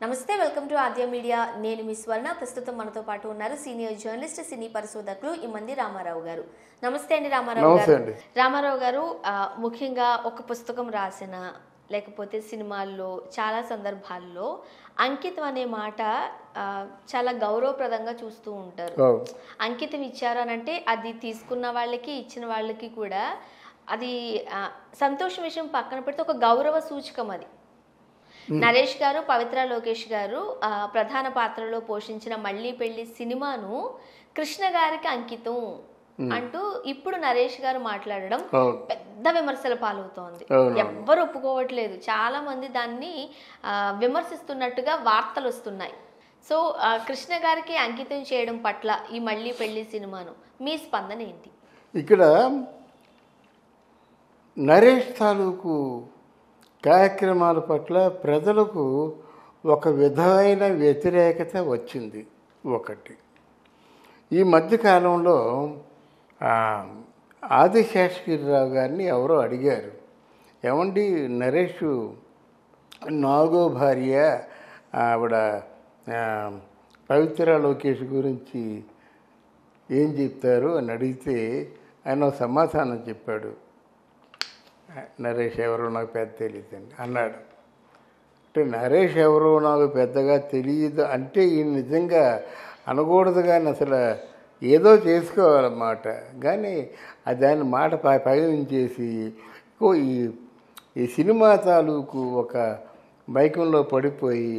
నమస్తే welcome to Aadya media నేను మీ స్వర్ణ ప్రస్తుతం మనతో పాటు ఉన్నారు సీనియర్ జర్నలిస్ట్ సినీ పరిశోధకులు ఇమ్మంది రామారావు గారు. నమస్తే అండి రామారావు గారు. రామారావు గారు ముఖ్యంగా ఒక పుస్తకం రాసిన లేకపోతే సినిమాల్లో చాలా సందర్భాల్లో అంకితం అనే మాట చాలా గౌరవప్రదంగా చూస్తూ ఉంటారు. అంకితం ఇచ్చారు అని అంటే అది తీసుకున్న వాళ్ళకి ఇచ్చిన వాళ్ళకి కూడా అది సంతోషం విషయం పక్కన పెడితే ఒక గౌరవ సూచకం. అది నరేష్ గారు పవిత్ర లోకేష్ గారు ప్రధాన పాత్రలో పోషించిన మళ్ళీ పెళ్లి సినిమాను కృష్ణ గారికి అంకితం అంటూ ఇప్పుడు నరేష్ గారు మాట్లాడడం పెద్ద విమర్శల పాలవుతోంది. ఎవ్వరు ఒప్పుకోవట్లేదు, చాలా మంది దాన్ని విమర్శిస్తున్నట్టుగా వార్తలు వస్తున్నాయి. సో కృష్ణ గారికి అంకితం చేయడం పట్ల ఈ మళ్ళీ పెళ్లి సినిమాను మీ స్పందన ఏంటి? ఇక్కడ నరేష్ తాలూకు కార్యక్రమాల పట్ల ప్రజలకు ఒక విధమైన వ్యతిరేకత వచ్చింది. ఒకటి ఈ మధ్యకాలంలో ఆదిశేషగిరిరావు గారిని ఎవరో అడిగారు, ఏమండి నరేష్ నాలుగో భార్య ఆవిడ పవిత్ర లోకేష్ గురించి ఏం చెప్తారు అని అడిగితే ఆయన సమాధానం చెప్పాడు. నరేష్ ఎవరో నాకు పెద్ద తెలియదండి అన్నాడు. అంటే నరేష్ ఎవరో నాకు పెద్దగా తెలియదు అంటే ఈ నిజంగా అనకూడదు, కానీ అసలు ఏదో చేసుకోవాలన్నమాట. కానీ దాని మాట పయనించేసి ఈ సినిమా తాలూకు ఒక మైకంలో పడిపోయి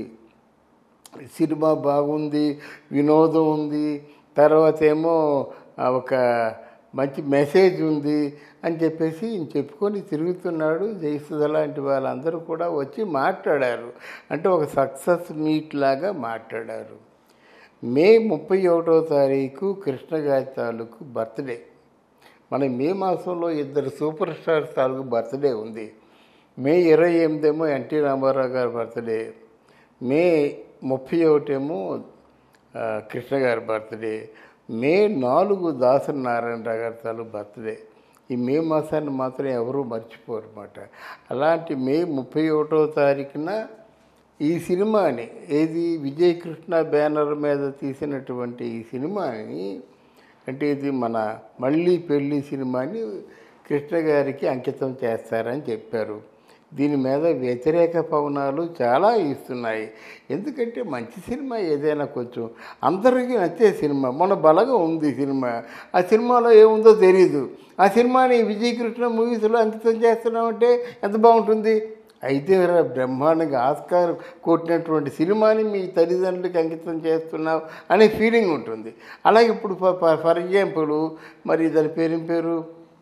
సినిమా బాగుంది, వినోదం ఉంది, తర్వాత ఏమో ఒక మంచి మెసేజ్ ఉంది అని చెప్పేసి చెప్పుకొని తిరుగుతున్నాడు. జయసుధ లాంటి వాళ్ళందరూ కూడా వచ్చి మాట్లాడారు. అంటే ఒక సక్సెస్ మీట్ లాగా మాట్లాడారు. మే 31వ తారీఖు కృష్ణ గారి తాలూకు బర్త్డే. మన మే మాసంలో ఇద్దరు సూపర్ స్టార్స్ తాలూకు బర్త్డే ఉంది. మే 28 ఏమో ఎన్టీ రామారావు గారి బర్త్డే, మే 31 ఏమో కృష్ణ గారి బర్త్డే, మే 4 దాసరి నారాయణరావు గారి తాలూకు బర్త్డే. ఈ మే మాసాన్ని మాత్రం ఎవరూ మర్చిపోరు అన్నమాట. అలాంటి మే 31వ తారీఖున ఈ సినిమాని ఏది విజయ్ కృష్ణ బ్యానర్ మీద తీసినటువంటి ఈ సినిమాని, అంటే ఇది మన మళ్ళీ పెళ్ళి సినిమాని కృష్ణ గారికి అంకితం చేస్తారని చెప్పారు. దీని మీద వ్యతిరేక పవనాలు చాలా ఇస్తున్నాయి. ఎందుకంటే మంచి సినిమా ఏదైనా కొంచెం అందరికీ నచ్చే సినిమా. మన బలంగా ఉంది సినిమా. ఆ సినిమాలో ఏముందో తెలీదు. ఆ సినిమాని విజయకృష్ణ మూవీస్లో అంకితం చేస్తున్నామంటే ఎంత బాగుంటుంది. అయితే బ్రహ్మాండంగా ఆస్కార్ కొట్టినటువంటి సినిమాని మీ తల్లిదండ్రులకి అంకితం చేస్తున్నావు అనే ఫీలింగ్ ఉంటుంది. అలాగే ఇప్పుడు ఫర్ ఎగ్జాంపుల్ మరి దాని పేరు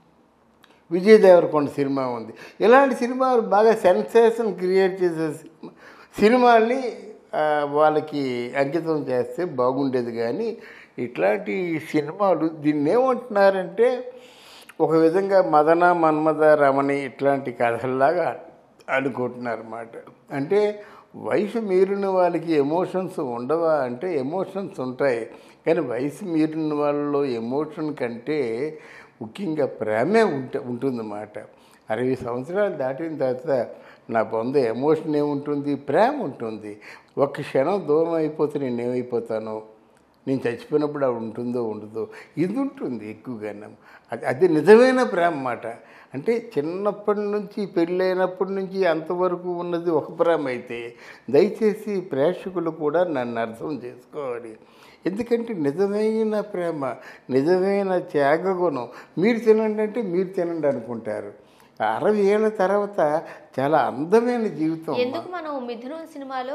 విజయ్ దేవరకొండ సినిమా ఉంది. ఇలాంటి సినిమాలు బాగా సెన్సేషన్ క్రియేట్ చేసే సినిమాల్ని వాళ్ళకి అంకితం చేస్తే బాగుండేది. కానీ ఇట్లాంటి సినిమాలు దీన్ని ఏమంటున్నారంటే ఒక విధంగా మదన మన్మథ రమణి ఇట్లాంటి కథల్లాగా అనుకుంటున్నారు అన్నమాట. అంటే వయసు మీరిన వాళ్ళకి ఎమోషన్స్ ఉండవా అంటే ఎమోషన్స్ ఉంటాయి. కానీ వయసు మీరిన వాళ్ళలో ఎమోషన్ కంటే ముఖ్యంగా ప్రేమే ఉంటుందన్నమాట. 60 సంవత్సరాలు దాటిన తర్వాత నా పొంద ఎమోషన్ ఏముంటుంది, ప్రేమ ఉంటుంది. ఒక్క క్షణం దూరం అయిపోతే నేనేమైపోతానో, నేను చచ్చిపోయినప్పుడు అవి ఉంటుందో ఉండదో, ఇది ఉంటుంది ఎక్కువగానే. అది నిజమైన ప్రేమ అన్నమాట. అంటే చిన్నప్పటి నుంచి పెళ్ళైనప్పటి నుంచి అంతవరకు ఉన్నది ఒక ప్రేమ అయితే దయచేసి ప్రేక్షకులు కూడా నన్ను అర్థం చేసుకోవాలి. ఎందుకంటే నిజమైన ప్రేమ, నిజమైన త్యాగగుణం మీరు తినండి అంటే మీరు తినండి అనుకుంటారు. 60 ఏళ్ళ తర్వాత చాలా అందమైన జీవితం. ఎందుకు మనం మిథునం సినిమాలో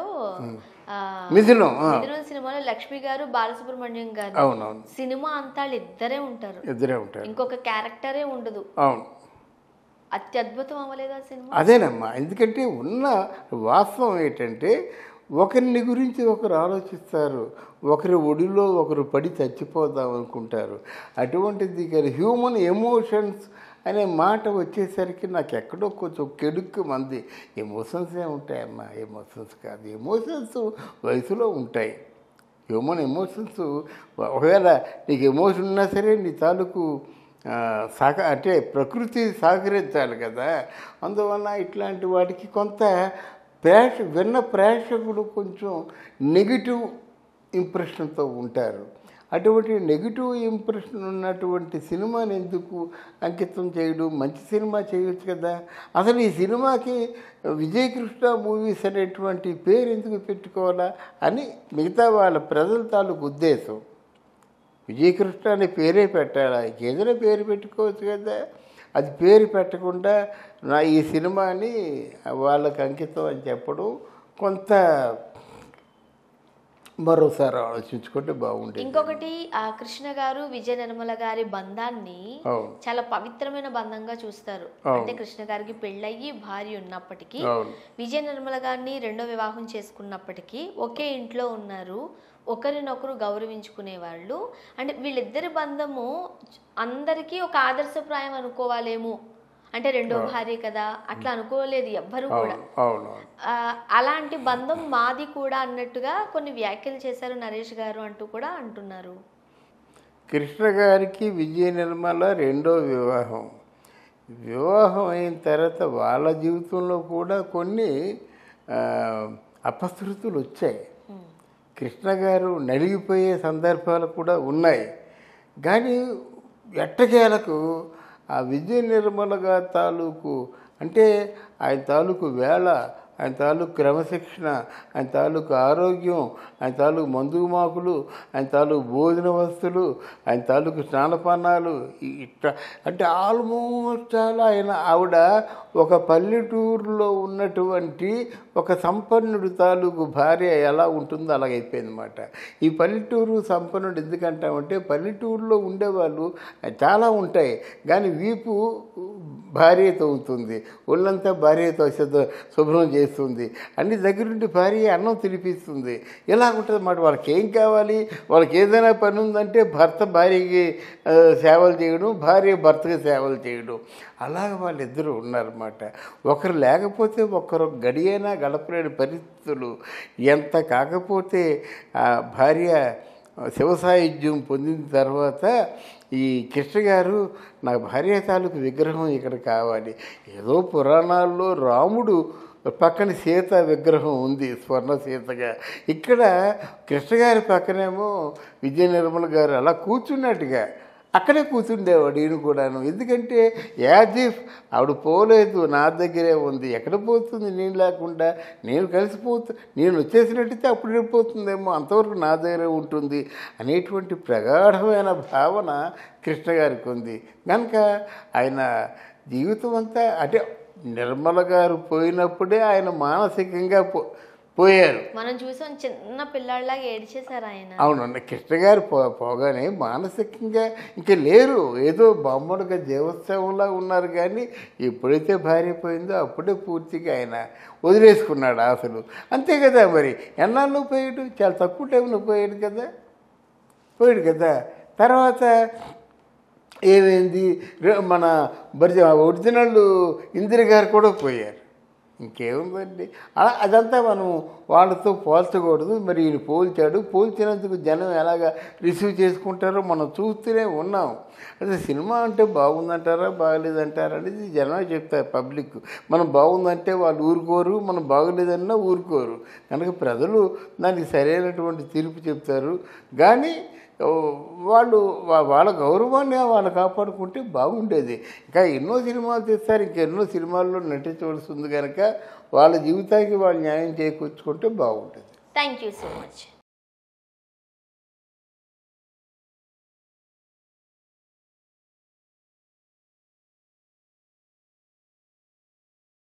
లక్ష్మి గారు బాలసుబ్రహ్మణ్యం గారు అవునవును సినిమా అంతా ఇద్దరే ఉంటారు, ఇంకొక క్యారెక్టరే ఉండదు. అవును, అత్యద్భుతం అవ్వలేదా సినిమా? అదేనమ్మా. ఎందుకంటే ఉన్న వాస్తవం ఏంటంటే ఒకరిని గురించి ఒకరు ఆలోచిస్తారు, ఒకరి ఒడిలో ఒకరు పడి చచ్చిపోదాం అనుకుంటారు. అటువంటిది కానీ హ్యూమన్ ఎమోషన్స్ అనే మాట వచ్చేసరికి నాకు ఎక్కడో కొంచెం కెడుక్కు మంది. ఎమోషన్సే ఉంటాయమ్మా, ఎమోషన్స్ కాదు. ఎమోషన్స్ వయసులో ఉంటాయి. హ్యూమన్ ఎమోషన్స్ ఒకవేళ నీకు ఎమోషన్ ఉన్నా సరే నీ తాలూకు అంటే ప్రకృతి సహకరించాలి కదా. అందువల్ల ఇట్లాంటి వాటికి కొంత విన్న ప్రేక్షకుడు కొంచెం నెగిటివ్ ఇంప్రెషన్తో ఉంటారు. అటువంటి నెగిటివ్ ఇంప్రెషన్ ఉన్నటువంటి సినిమాని ఎందుకు అంకితం చేయడం? మంచి సినిమా చేయొచ్చు కదా. అసలు ఈ సినిమాకి విజయకృష్ణ మూవీస్ అనేటువంటి పేరు ఎందుకు పెట్టుకోవాలా అని మిగతా వాళ్ళ ప్రజల తాలూకు ఉద్దేశం. విజయకృష్ణ అనే పేరే పెట్టాలా, ఏదైనా పేరు పెట్టుకోవచ్చు కదా. అది పేరు పెట్టకుండా ఈ సినిమాని వాళ్ళకి అంకితం అని చెప్పడం కొంత మరోసారి ఆలోచించుకుంటే బాగుంటుంది. ఇంకొకటి కృష్ణ గారు విజయ నిర్మల గారి బంధాన్ని చాలా పవిత్రమైన బంధంగా చూస్తారు. అంటే కృష్ణ గారికి పెళ్ళయ్యి భార్య ఉన్నప్పటికీ, విజయ నిర్మల గారిని రెండో వివాహం చేసుకున్నప్పటికీ ఒకే ఇంట్లో ఉన్నారు, ఒకరినొకరు గౌరవించుకునే వాళ్ళు. అంటే వీళ్ళిద్దరి బంధము అందరికీ ఒక ఆదర్శప్రాయం అనుకోవాలేమో. అంటే రెండో భార్య కదా అట్లా అనుకోలేదు ఎవ్వరు కూడా. అలాంటి బంధం మాది కూడా అన్నట్టుగా కొన్ని వ్యాఖ్యలు చేశారు నరేష్ గారు అంటూ కూడా అంటున్నారు. కృష్ణ గారికి విజయ నిర్మల రెండో వివాహం అయిన తర్వాత వాళ్ళ జీవితంలో కూడా కొన్ని అపశృతులు వచ్చాయి. కృష్ణ గారు నలిగిపోయే సందర్భాలు కూడా ఉన్నాయి. కానీ ఎట్టకేలకు ఆ విజయ నిర్మల గారి తాలూకు అంటే ఆయన తాలూకు వేళ, ఆయన తాలూకు క్రమశిక్షణ, ఆయన తాలూకు ఆరోగ్యం, ఆయన తాలూకు మందుమాకులు, ఆయన తాలూకు భోజన వస్తువులు, ఆయన తాలూకు స్నానపానాలు ఇట్లా అంటే ఆల్మోస్ట్ చాలా ఆవిడ ఒక పల్లెటూరులో ఉన్నటువంటి ఒక సంపన్నుడి తాలూకు భార్య ఎలా ఉంటుందో అలాగైపోయింది అన్నమాట. ఈ పల్లెటూరు సంపన్నుడు ఎందుకంటామంటే పల్లెటూరులో ఉండేవాళ్ళు చాలా ఉంటాయి, కానీ వీపు భార్యతో ఉంటుంది, ఒళ్ళంతా భార్యతో శుభ్రం చేస్తుంది, అన్ని దగ్గరుండి భార్య అన్నం తినిపిస్తుంది. ఇలా ఉంటుంది అన్నమాట. వాళ్ళకి ఏం కావాలి, వాళ్ళకి ఏదైనా పని ఉందంటే భర్త భార్యకి సేవలు చేయడం, భార్య భర్తకి సేవలు చేయడం, అలాగ వాళ్ళిద్దరూ ఉన్నారన్నమాట. ఒకరు లేకపోతే ఒకరు గడియైనా గడపలేని పరిస్థితులు. ఎంత కాకపోతే భార్య శివసాయుధ్యం పొందిన తర్వాత ఈ కృష్ణ గారు నా భార్య తాలూకు విగ్రహం ఇక్కడ కావాలి. ఏదో పురాణాల్లో రాముడు పక్కన సీత విగ్రహం ఉంది స్వర్ణ సీతగా, ఇక్కడ కృష్ణగారి పక్కనేమో విజయ నిర్మల గారు అలా కూర్చున్నట్టుగా అక్కడే కూర్చుండేవాడు ఈయన కూడాను. ఎందుకంటే యాజిఫ్ ఆవిడ పోలేదు, నా దగ్గరే ఉంది, ఎక్కడ పోతుంది నేను లేకుండా, నేను నేను వచ్చేసినట్టయితే అప్పుడు వెళ్ళిపోతుందేమో, అంతవరకు నా దగ్గరే ఉంటుంది అనేటువంటి ప్రగాఢమైన భావన కృష్ణ గారికి ఉంది. కనుక ఆయన జీవితం అంతా అంటే నిర్మల గారు పోయినప్పుడే ఆయన మానసికంగా పోయారు. మనం చూసాం చిన్న పిల్లాడిలాగా ఏడ్చేశారు ఆయన. అవునండి, కృష్ణ గారు పోగానే మానసికంగా ఇంకా లేరు, ఏదో బొమ్మలుగా దేవోత్సవంలా ఉన్నారు. కానీ ఎప్పుడైతే భార్య పోయిందో అప్పుడే పూర్తిగా ఆయన వదిలేసుకున్నాడు ఆశలు. అంతే కదా, మరి ఎన్నాళ్ళు పోయాడు, చాలా తక్కువ టైంలో పోయాడు కదా. తర్వాత ఏమైంది, మన ఒరిజినల్ ఇందిర గారు కూడా పోయారు. ఇంకేముందండి, అదంతా మనం వాళ్ళతో పోల్చకూడదు. మరి ఈయన పోల్చినందుకు జనం ఎలాగా రిసీవ్ చేసుకుంటారో మనం చూస్తూనే ఉన్నాం. అదే సినిమా అంటే బాగుందంటారా బాగలేదంటారా అనేది జనం చెప్తారు, పబ్లిక్. మనం బాగుందంటే వాళ్ళు ఊరుకోరు, మనం బాగలేదన్నా ఊరుకోరు. కనుక ప్రజలు దానికి సరైనటువంటి తీర్పు చెప్తారు. కానీ వాళ్ళు వాళ్ళ గౌరవాన్ని వాళ్ళు కాపాడుకుంటే బాగుండేది. ఇంకా ఎన్నో సినిమాలు తీస్తారు, ఇంకెన్నో సినిమాల్లో నటించవలసి ఉంది. కనుక వాళ్ళ జీవితానికి వాళ్ళు న్యాయం చేకూర్చుకుంటే బాగుంటుంది. Thank you so much.